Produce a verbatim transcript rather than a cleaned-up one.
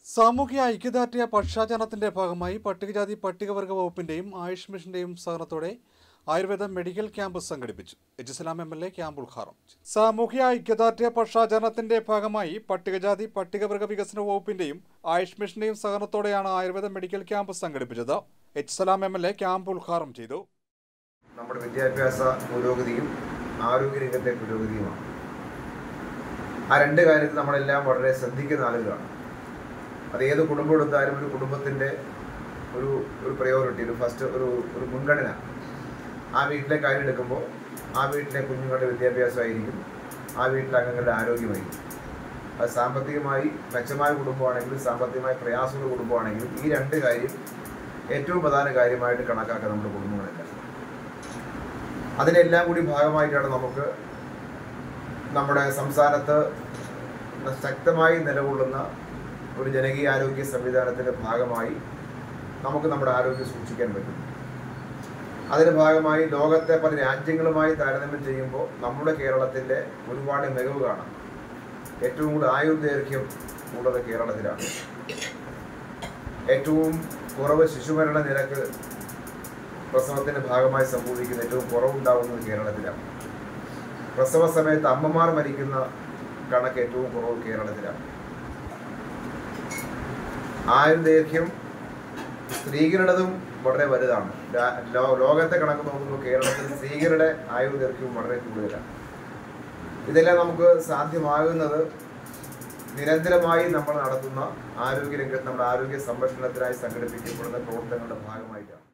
സാമൂഹ്യ ഐക്യദാർഢ്യ പക്ഷാചരണത്തിന്റെ ഭാഗമായി പട്ടികജാതി പട്ടികവർഗ വകുപ്പിന്റെയും ആയുഷ് മിഷന്റെയും സഹകരണത്തോടെ ആയുർവേദ മെഡിക്കൽ ക്യാമ്പ് സംഘടിപ്പിച്ചു. H Salam M L A camp ഉദ്ഘാടനം ചെയ്തു. സാമൂഹ്യ ഐക്യദാർഢ്യ പക്ഷാചരണത്തിന്റെ ഭാഗമായി പട്ടികജാതി പട്ടികവർഗ വികസന വകുപ്പിന്റെയും ആയുഷ് മിഷന്റെയും സഹകരണത്തോടെയാണ് ആയുർവേദ മെഡിക്കൽ ക്യാമ്പ് സംഘടിപ്പിച്ചത്. H Salam M L A camp ഉദ്ഘാടനം ചെയ്തു. നമ്മുടെ വിദ്യാഭ്യാസ പുരോഗതിയും ആരോഗ്യരംഗത്തെ പുരോഗതിയുമാണ്. ആ രണ്ട് കാര്യത്തിൽ നമ്മളെല്ലാം വളരെ ശ്രദ്ധിക്കുന്ന ആളുകളാണ്. അത് ഏത് കുടുംബം എടുത്താലും ഒരു കുടുംബത്തിൻ്റെ ഒരു ഒരു പ്രയോറിറ്റി, ഒരു ഫസ്റ്റ് ഒരു ഒരു മുൻഗണന ആ വീട്ടിലെ കാര്യം എടുക്കുമ്പോൾ ആ വീട്ടിലെ കുഞ്ഞുങ്ങളുടെ വിദ്യാഭ്യാസമായിരിക്കും, ആ വീട്ടിലെ അംഗങ്ങളുടെ ആരോഗ്യമായിരിക്കും. അത് സാമ്പത്തികമായി മെച്ചമായ കുടുംബമാണെങ്കിലും സാമ്പത്തികമായി പ്രയാസമുള്ള കുടുംബമാണെങ്കിലും ഈ രണ്ട് കാര്യം ഏറ്റവും പ്രധാന കാര്യമായിട്ട് കണക്കാക്കുക നമ്മുടെ കുടുംബങ്ങളെല്ലാം. അതിനെല്ലാം കൂടി ഭാഗമായിട്ടാണ് നമുക്ക് നമ്മുടെ സംസ്ഥാനത്ത് ശക്തമായി നിലകൊള്ളുന്ന ഒരു ജനകീയ ആരോഗ്യ സംവിധാനത്തിൻ്റെ ഭാഗമായി നമുക്ക് നമ്മുടെ ആരോഗ്യം സൂക്ഷിക്കാൻ പറ്റും. അതിൻ്റെ ഭാഗമായി ലോകത്തെ പല രാജ്യങ്ങളുമായി താരതമ്യം ചെയ്യുമ്പോൾ നമ്മുടെ കേരളത്തിൻ്റെ ഒരുപാട് മികവ് കാണാം. ഏറ്റവും കൂടുതൽ ആയുർദൈർഘ്യം ഉള്ളത് കേരളത്തിലാണ്. ഏറ്റവും കുറവ് ശിശുമരണ നിരക്ക് പ്രസവത്തിൻ്റെ ഭാഗമായി സംഭവിക്കുന്ന ഏറ്റവും കുറവുണ്ടാകുന്നത് കേരളത്തിലാണ്. പ്രസവ സമയത്ത് അമ്മമാർ മരിക്കുന്ന കണക്ക് ഏറ്റവും കുറവ് കേരളത്തിലാണ്. ആയുർദൈർഘ്യം സ്ത്രീകളുടേതും വളരെ വലുതാണ്. ലോകത്തെ കണക്ക് നോക്കുമ്പോൾ കേരളത്തിൽ സ്ത്രീകളുടെ ആയുർദൈർഘ്യവും വളരെ കൂടുതലാണ്. ഇതെല്ലാം നമുക്ക് സാധ്യമാകുന്നത് നിരന്തരമായി നമ്മൾ നടത്തുന്ന ആരോഗ്യരംഗത്ത് നമ്മുടെ ആരോഗ്യ സംരക്ഷണത്തിനായി സംഘടിപ്പിക്കപ്പെടുന്ന പ്രവർത്തനങ്ങളുടെ ഭാഗമായിട്ടാണ്.